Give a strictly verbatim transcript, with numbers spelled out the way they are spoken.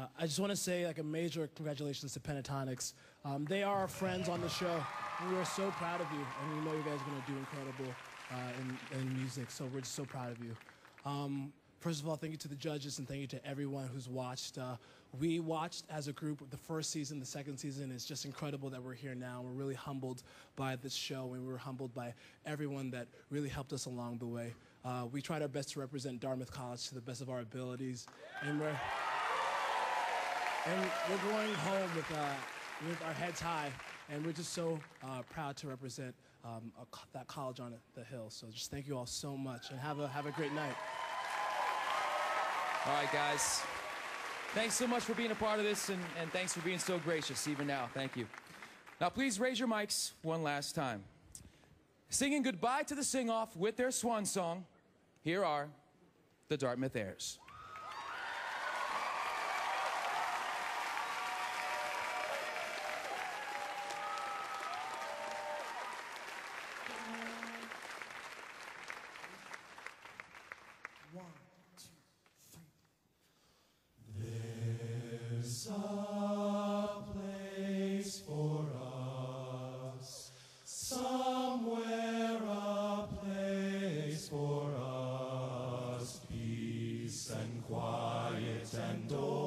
I just want to say like a major congratulations to Pentatonics. Um, they are our friends on the show. And we are so proud of you, and we know you guys are going to do incredible uh, in, in music, so we're just so proud of you. Um, first of all, thank you to the judges, and thank you to everyone who's watched. Uh, we watched as a group the first season, the second season. It's just incredible that we're here now. We're really humbled by this show, and we're humbled by everyone that really helped us along the way. Uh, we tried our best to represent Dartmouth College to the best of our abilities, and we're, and we're going home with, uh, with our heads high. And we're just so uh, proud to represent um, a, that college on the hill. So just thank you all so much, and have a, have a great night. All right, guys. Thanks so much for being a part of this, and, and thanks for being so gracious, even now. Thank you. Now, please raise your mics one last time. Singing goodbye to the sing-off with their swan song, here are the Dartmouth Airs. One, two, three. There's a place for us, somewhere a place for us, peace and quiet and